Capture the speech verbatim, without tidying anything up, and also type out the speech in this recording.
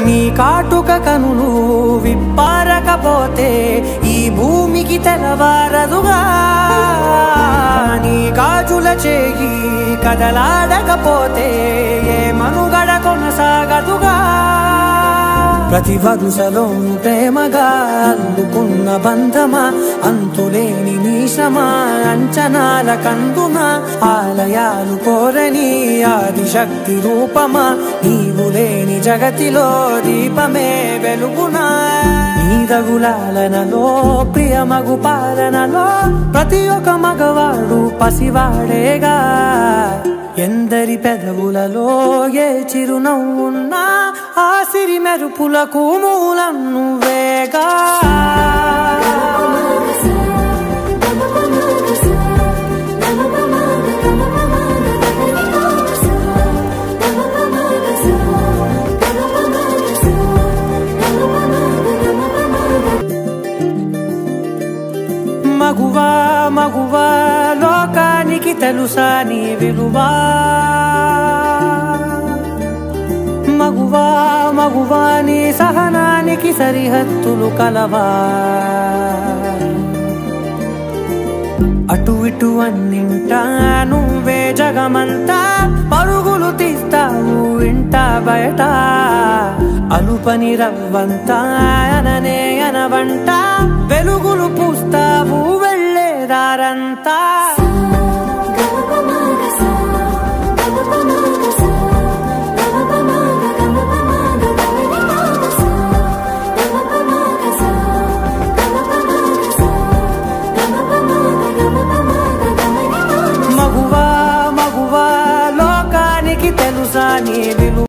నీ కాటుక కనులు విప్పారకపోతే ఈ భూమికి తెలవారదుగా నీ గాజుల చేయి కదలాడకపోతే ఏ మనుగడ కొనసాగదుగా ప్రతి వరుసలో ప్రేమగా అల్లుకున్న బంధమా అంతులేని నీశమా అంచనాల కందుమా ఆలయాలు కోరని ఆదిశక్తి రూపమా నీవు లేని జగతిలో దీపమే వెలుగునా నీరగులాలనలో ప్రియమగు పాలనలో ప్రతి ఒక్క మగవాడు పసివాడేగా ఎందరి పెదవులలో ఏ చిరునవ్వున్నా ఆ సిరి మెరుపులకు మూలం నువ్వేగా మగువా మగువా లోకానికి తెలుసా నీ విలువా మగువా మగువా నీ సహనానికి సరిహద్దులు కలవా అటు ఇటు అన్నింటా నువ్వే జగమంతా పరుగులు తీస్తావు ఇంట బయట అలుపని రవ్వంతా అననే అనవంట వెలుగులు పూస్తావు వెళ్ళేదారంతా మగువా మగువా లోకానికి తెలుసా నీ విలువ